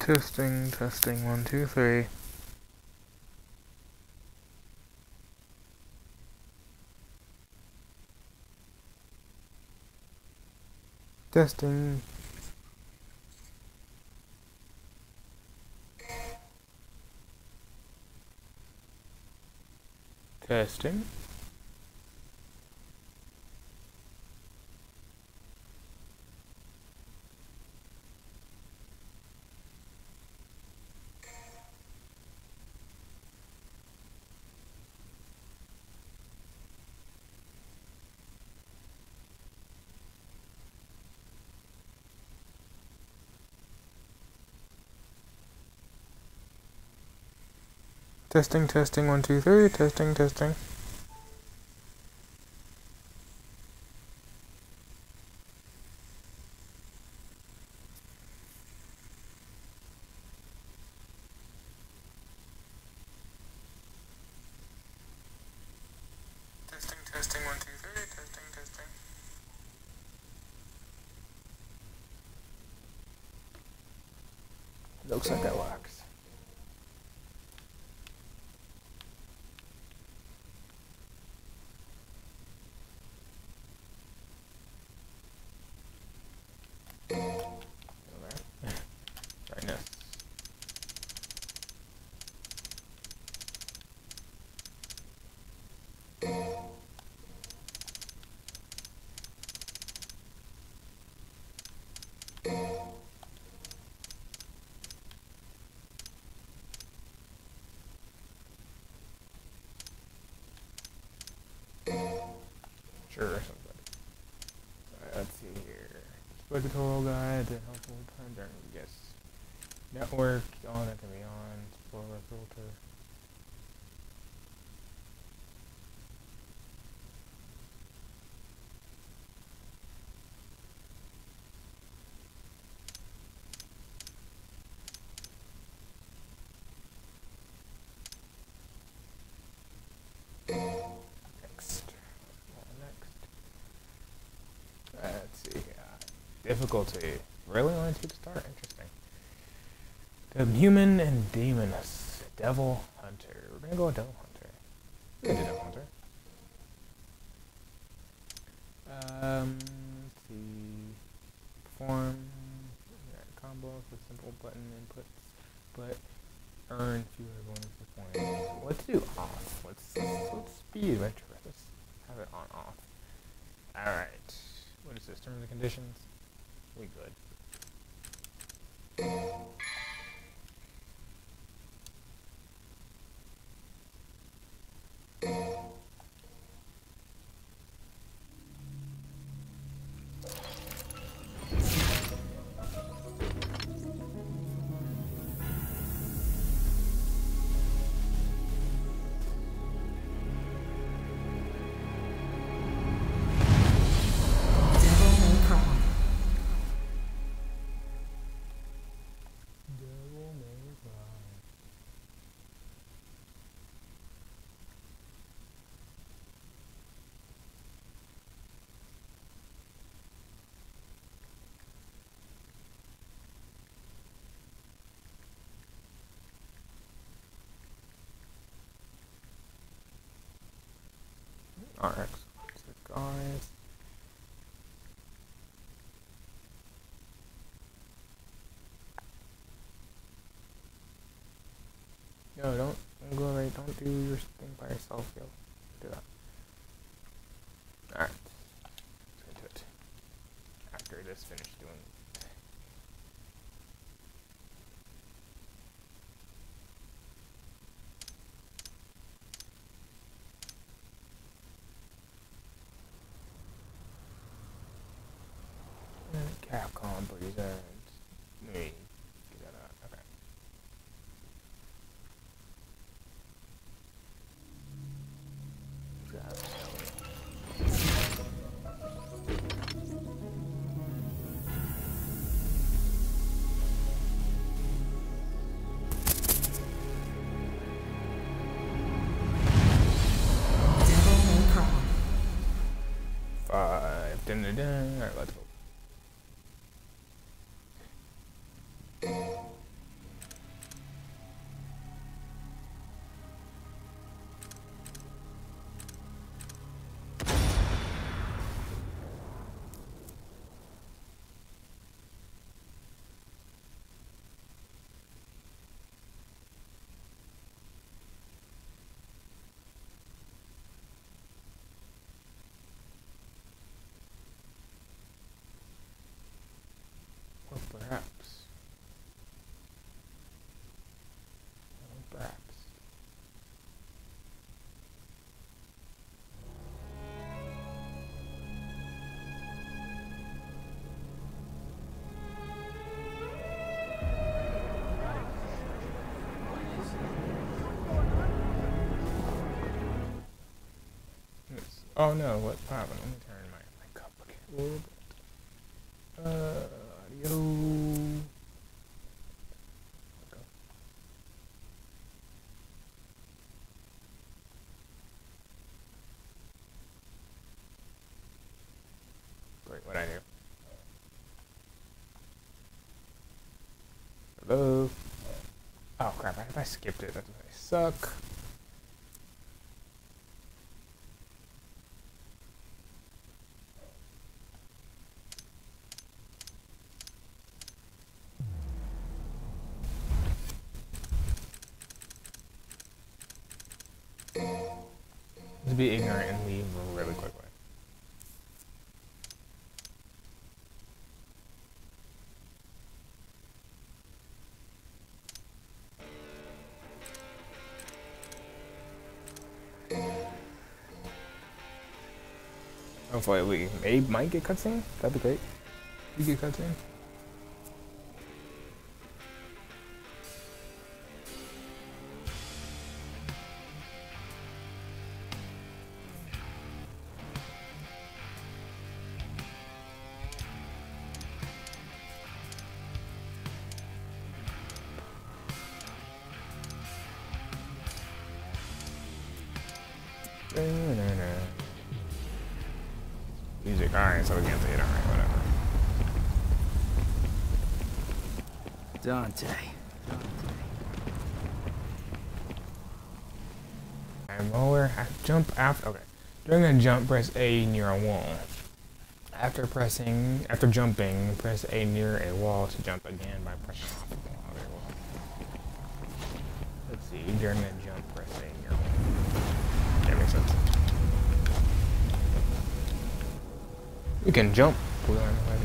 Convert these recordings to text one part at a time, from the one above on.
Testing, testing, 1, 2, 3. Testing. Testing. Testing, testing, 1, 2, 3. Testing, testing. Testing, testing, 1, 2, 3. Testing, testing. Looks like that works. Brightness. Sure, something. Let's see here. Display tutorial guide to helpful time during yes. Network on, that can be on. Explorer filter. Let's see. Difficulty. Really only 2 to start? Interesting. The human and demoness. Devil Hunter. We're gonna go with Devil Hunter. We can do Devil Hunter. Let's see. Perform combos with simple button inputs, but earn fewer bonus points. Let's do off. Let's be adventurous. Let's have it on off. Alright. What is this? Terms and conditions? We good. RX. So guys. No, don't go right. Don't do your thing by yourself, yo. Do that. Alright. Let's get to it. After this finish doing Capcom presents. Me. Get that out. Okay. Five. Dun, dun, dun. Alright, let's go. Oh no, what happened? Let me turn my cup a little bit. Audio. Great, what'd I do? Hello? Oh crap, I skipped it. That's what I suck. Just be ignorant and leave really quickly. Hopefully we might get cutscene. That'd be great. We get cutscene. Music, alright, so we can't see it, alright, whatever. Dante. And lower, jump after, okay. During a jump, press A near a wall. After jumping, press A near a wall to jump again by pressing off the wall. Okay, well. Let's see, during a jump, press A near a wall. That makes sense. You can jump. Okay.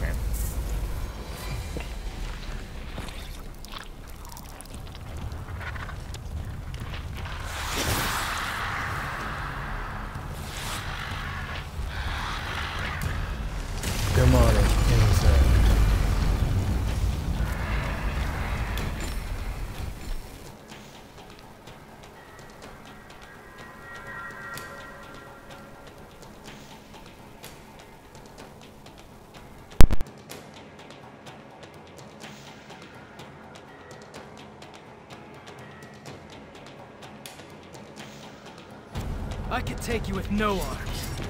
Good morning, inside. I could take you with no arms.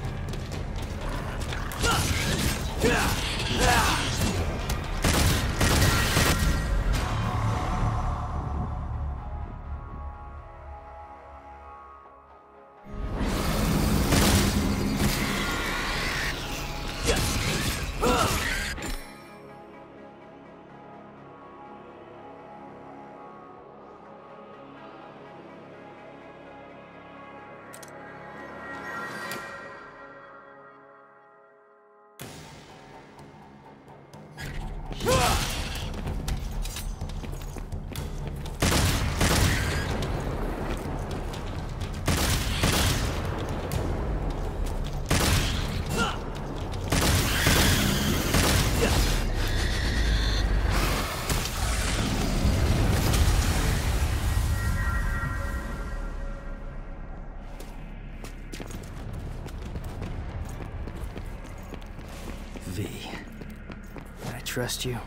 V, can I trust you?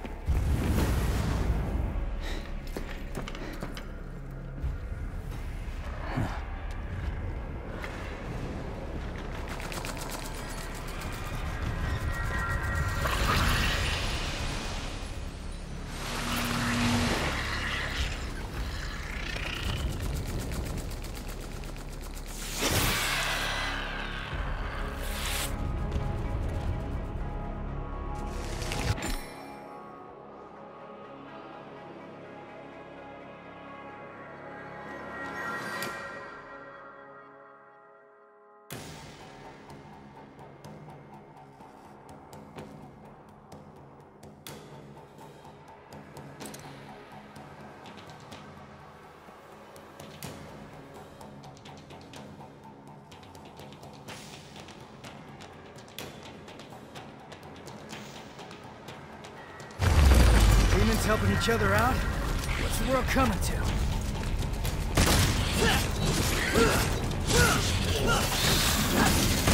Humans helping each other out? What's the world coming to?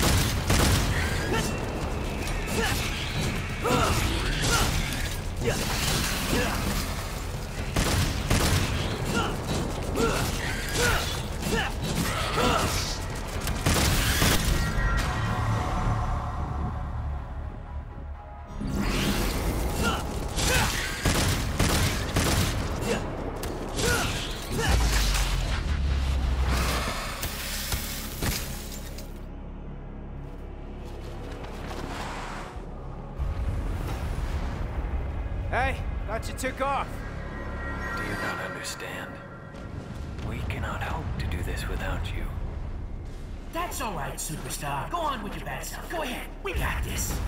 Hey, thought you took off. Do you not understand? We cannot hope to do this without you. That's all right, superstar. Go on with your bad self. Go ahead. We got this.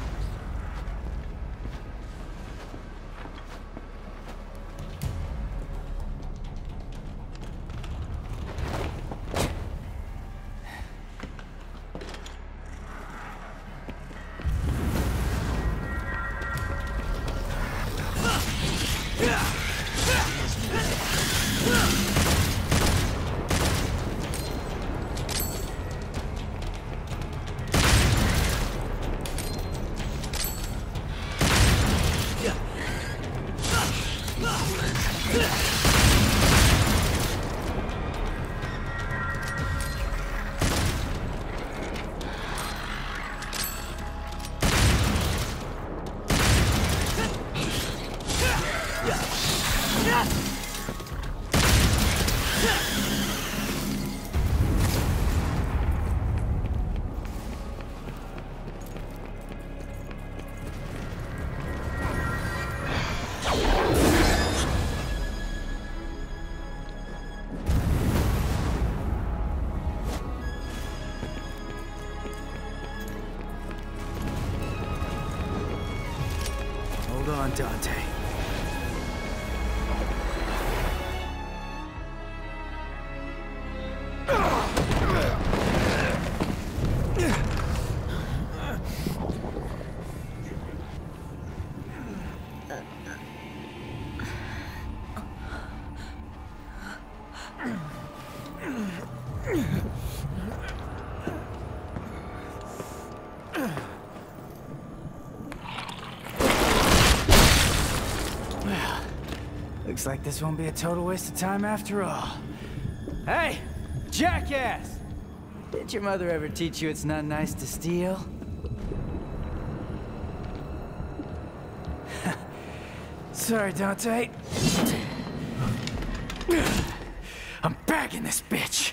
Hold on, Dante. Looks like this won't be a total waste of time after all. Hey, jackass! Did your mother ever teach you it's not nice to steal? Sorry, Dante. I'm bagging this bitch.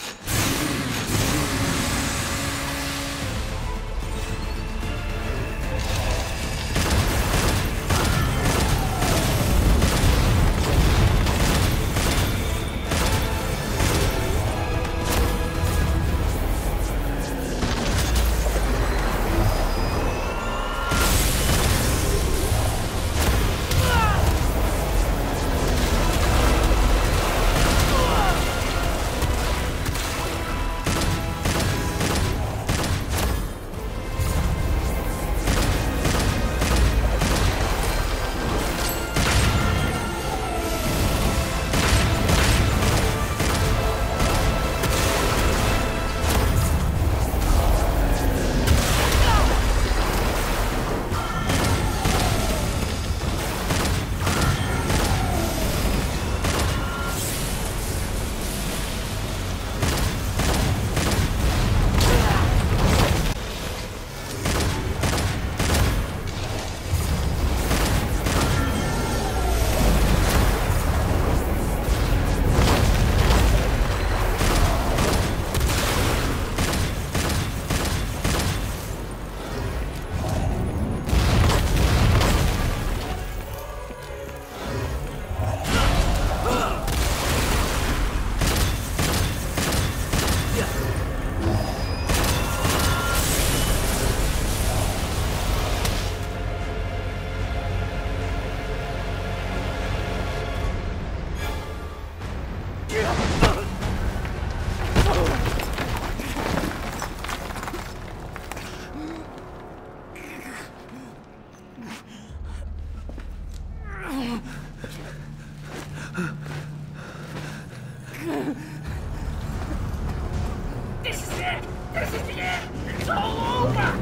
This is it! This is the end! It's all over!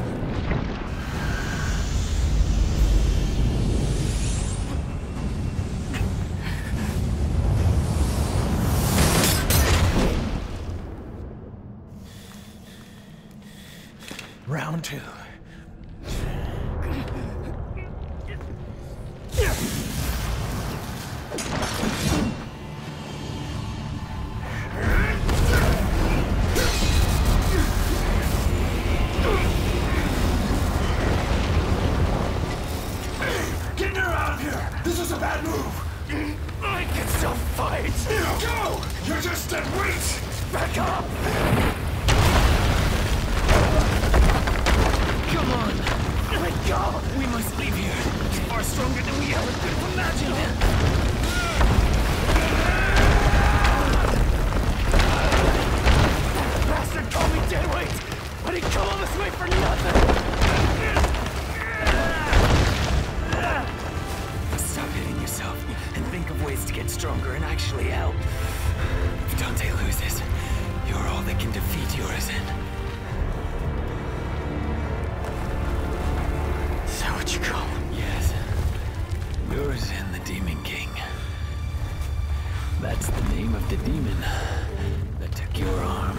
Round two. Get her out of Come on! Let go! We must leave here. It's far stronger than we ever could have imagined. Bastard called me deadweight, but he come all this way for nothing. Stop hitting yourself and think of ways to get stronger and actually help. If Dante loses, you're all that can defeat Urizen. Is that what you call him? Yes. Urizen, the Demon King. That's the name of the demon that took your arm.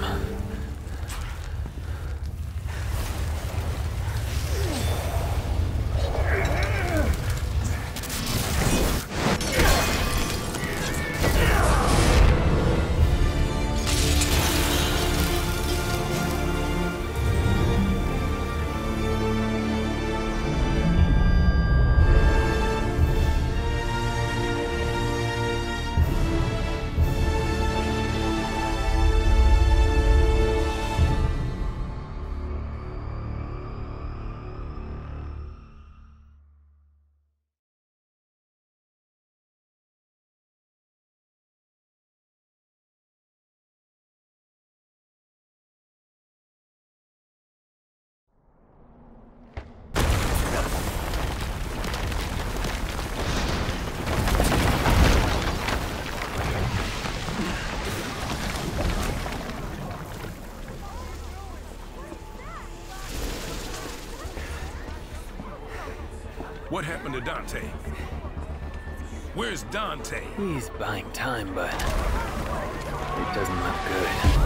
What happened to Dante? Where's Dante? He's buying time, but it doesn't look good.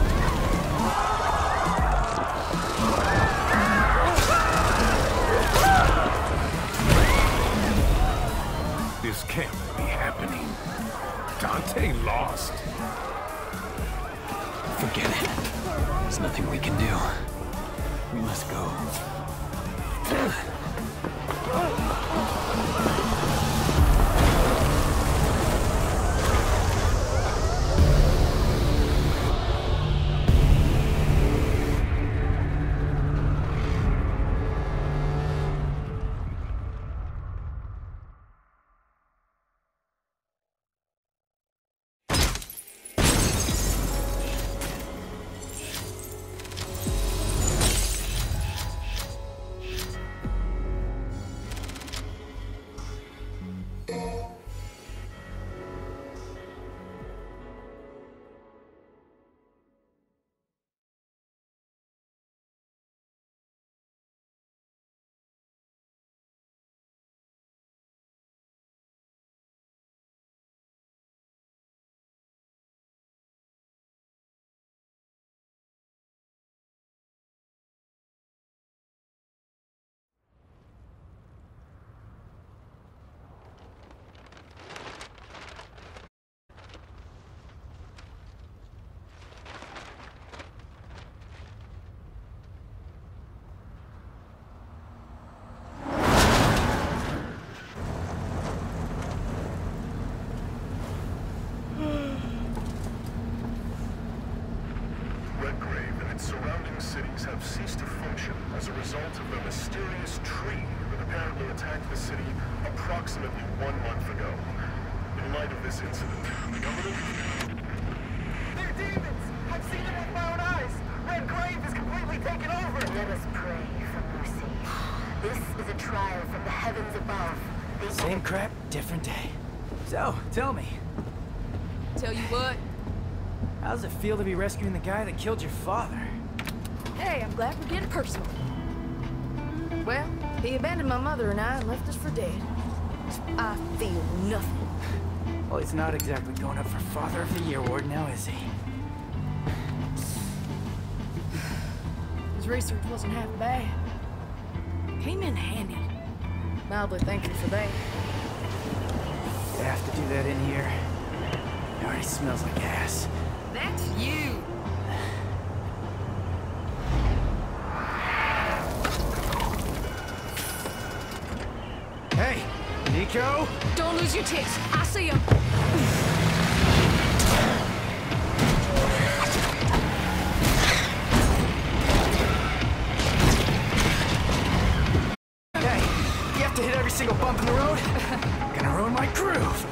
This can't be happening. Dante lost. Forget it. There's nothing we can do. We must go. cities have ceased to function as a result of the mysterious tree that apparently attacked the city approximately 1 month ago. In light of this incident, the government... They're demons! I've seen it with my own eyes! Red Grave is completely taken over! Let us pray for mercy. This is a trial from the heavens above. Same crap, different day. So, tell me, Tell you what, how does it feel to be rescuing the guy that killed your father? hey, I'm glad we're getting personal. Well, he abandoned my mother and I and left us for dead. I feel nothing. Well, he's not exactly going up for Father of the Year award now, is he? His research wasn't half bad. Came in handy. Mildly thankful for that. You have to do that in here. It already smells like ass. That's you! Hey, Nico! Don't lose your tits. I see him. single bump in the road, gonna ruin my groove.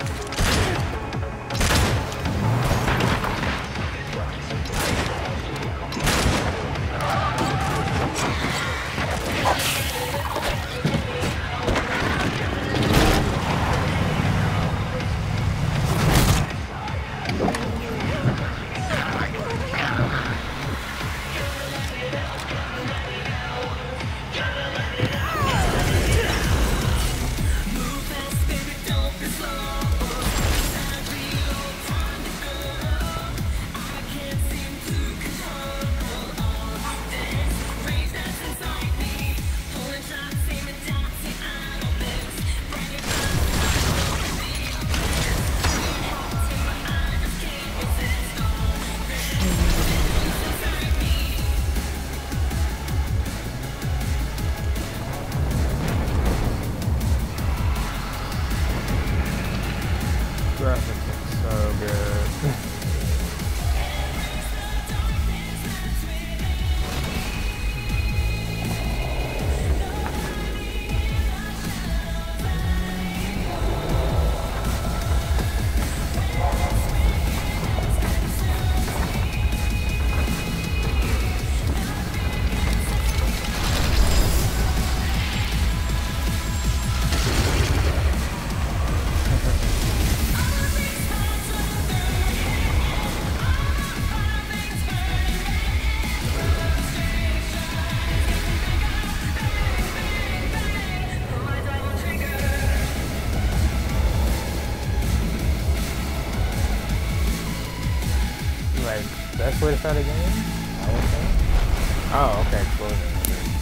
Best way to start a game? I would say. Oh, okay, explosion.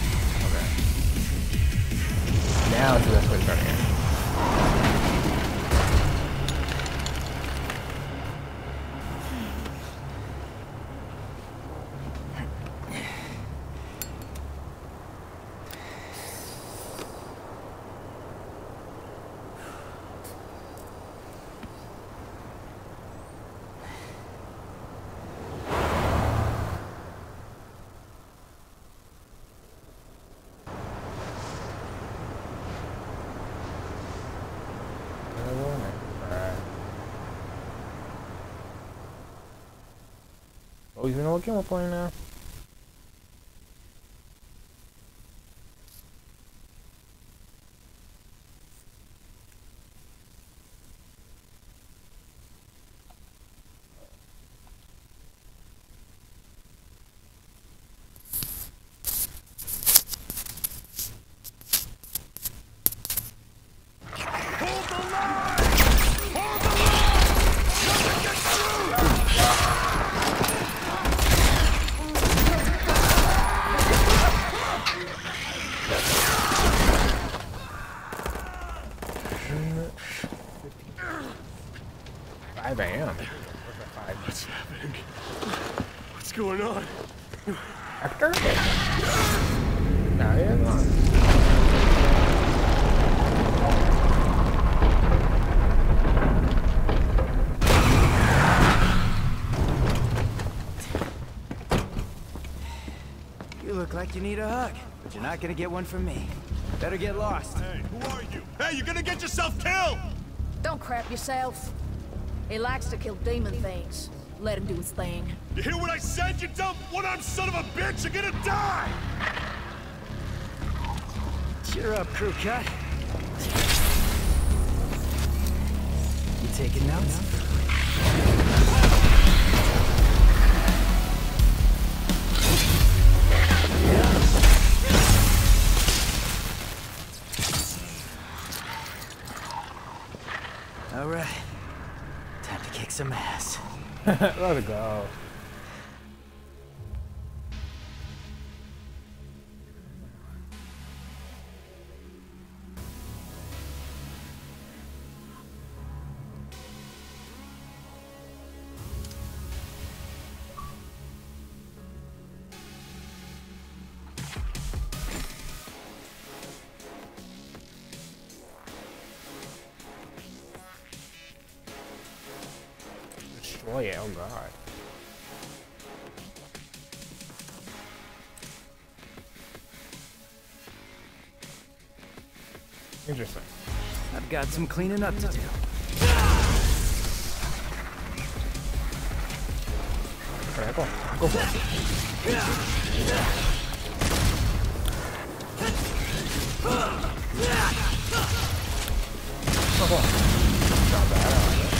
Okay. Now it's the best way to start a game. Oh, you know what game we're playing now? What's happening? What's going on? Hector? No, he is not. You look like you need a hug, but you're not gonna get one from me. Better get lost. Hey, who are you? Hey, you're gonna get yourself killed! Don't crap yourself. He likes to kill demon things. Let him do his thing. You hear what I said, you dumb one-armed son of a bitch? You're gonna die! Cheer up, crew cut. You taking notes? All right. Time to kick some ass. Let it go. Destroy it, oh god. Interesting. I've got some cleaning up to do. Alright, go on. Go for it. Oh, go on. Not bad,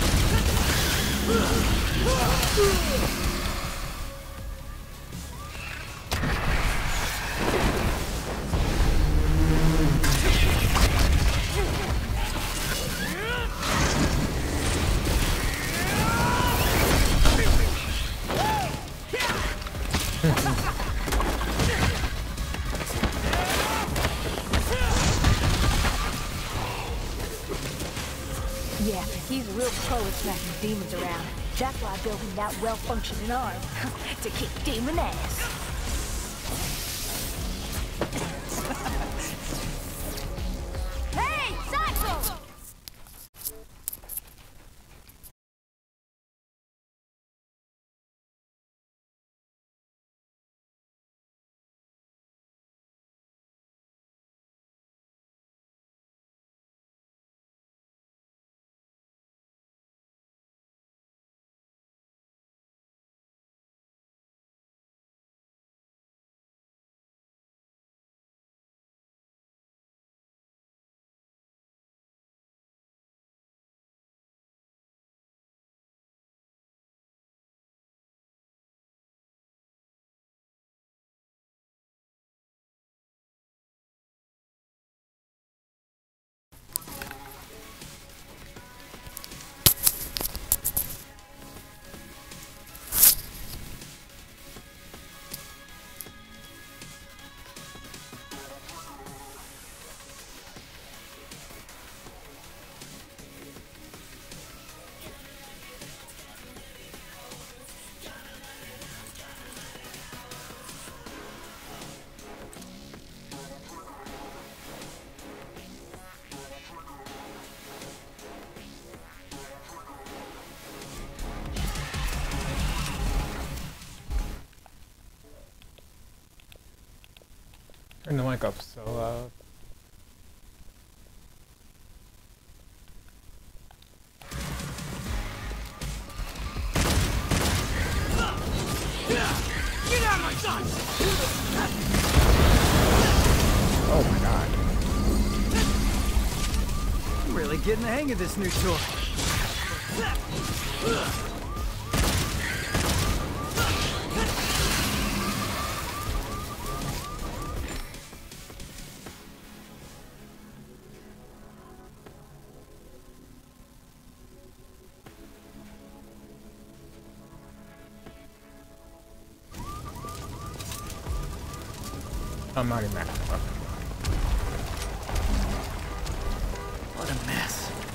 Yeah, he's a real pro at smacking demons around. That's why I built him that well-functioning arm. To kick demon ass. Hey, Saxo! Turn the mic up so loud. Oh my god. I'm really getting the hang of this new toy. I'm already mad. Okay. What a mess.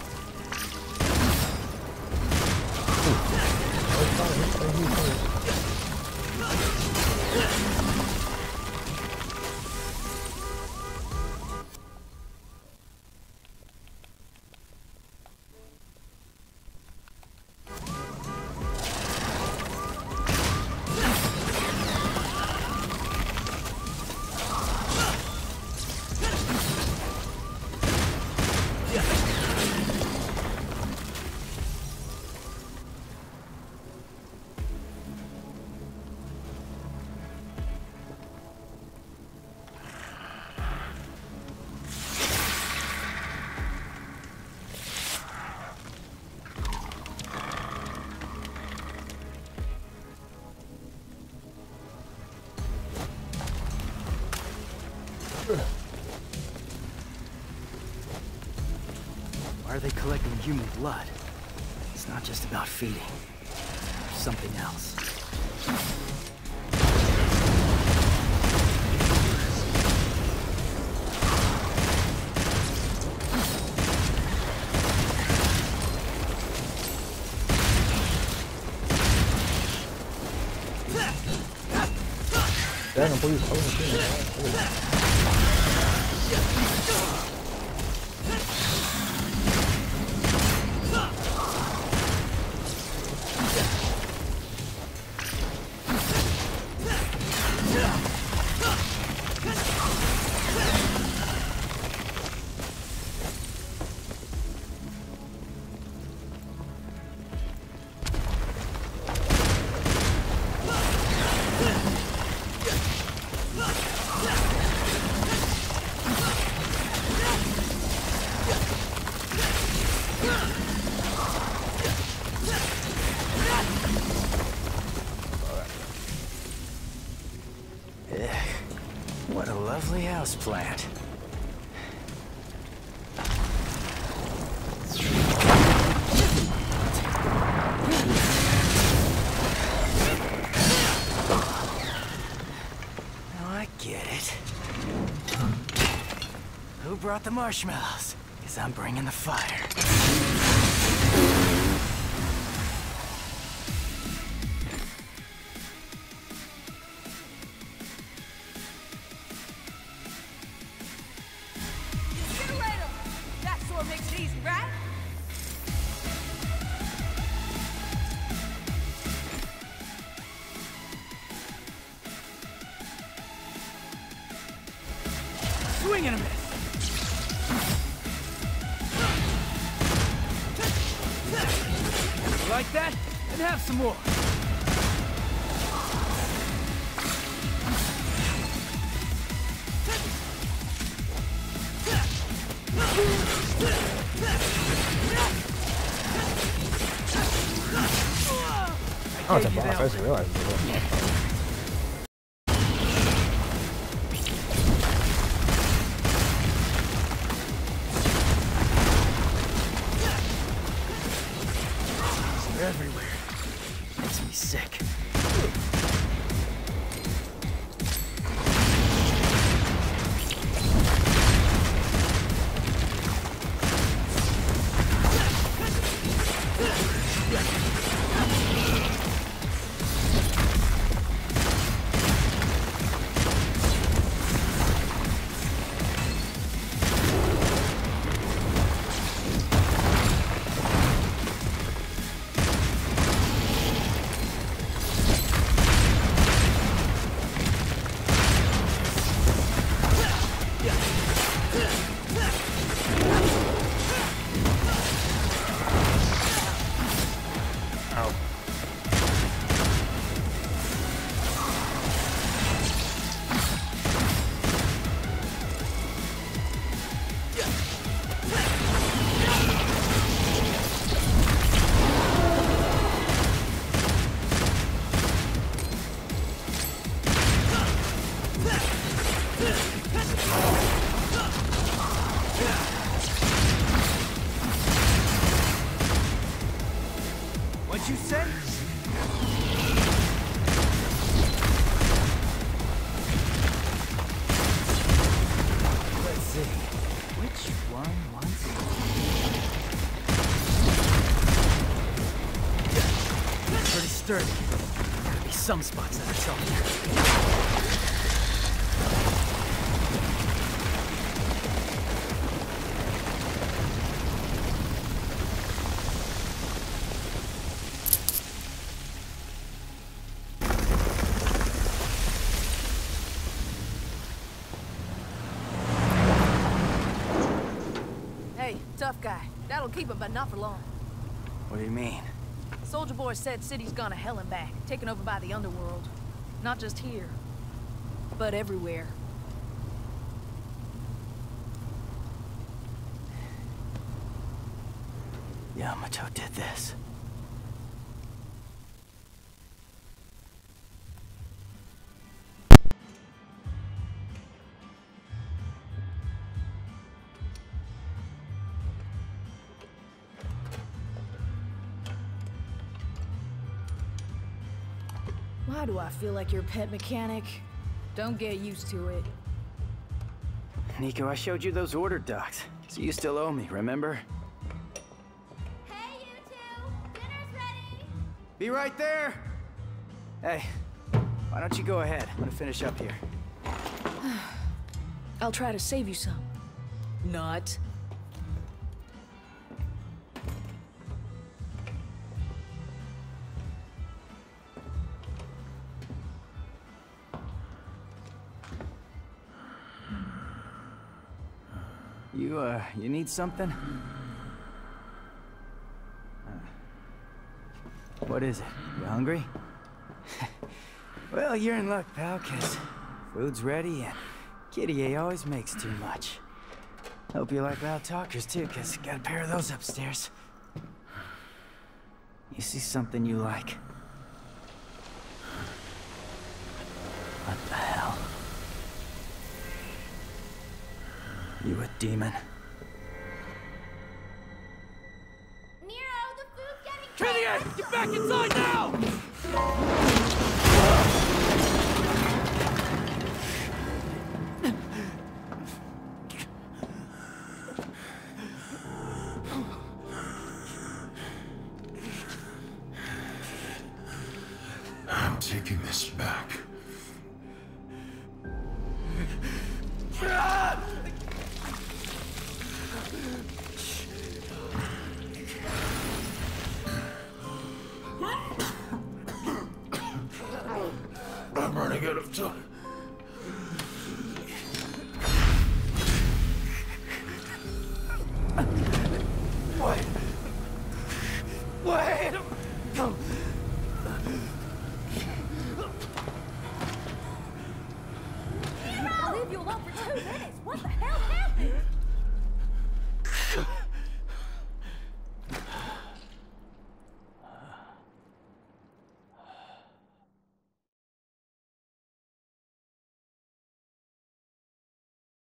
Why are they collecting human blood? It's not just about feeding. There's something else. Ya no puedo usar un Ugh, what a lovely houseplant. Now I get it. Who brought the marshmallows? 'Cause I'm bringing the fire. Makes it easy, right? Swing and a miss. You like that? And have some more. Oh, it's a boss. I just realized it's a boss. They're everywhere. Makes me sick. What'd you say? Let's see. Which one wants it? Pretty sturdy. Gotta be some spots that are softer. Hey, tough guy. That'll keep him, but not for long. What do you mean? Soldier Boy said city's gone to hell and back, taken over by the underworld. Not just here, but everywhere. Yamato did this. Why do I feel like your pet mechanic? Don't get used to it. Nico, I showed you those order docs, so you still owe me, remember? Hey, you two! Dinner's ready! Be right there! Hey, why don't you go ahead? I'm gonna finish up here. I'll try to save you some. Not. You need something? What is it? You hungry? Well, you're in luck, pal, 'cause food's ready and Kitty A always makes too much. Hope you like loud talkers, too, 'cause got a pair of those upstairs. You see something you like? What the hell? You a demon? Nero, the food's getting Trinity, get back inside now! I'm taking this back. I'm running out of time. Wait! I'll leave you alone for 2 minutes. What the hell happened?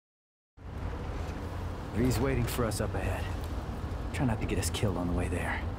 He's waiting for us up ahead. Try not to get us killed on the way there.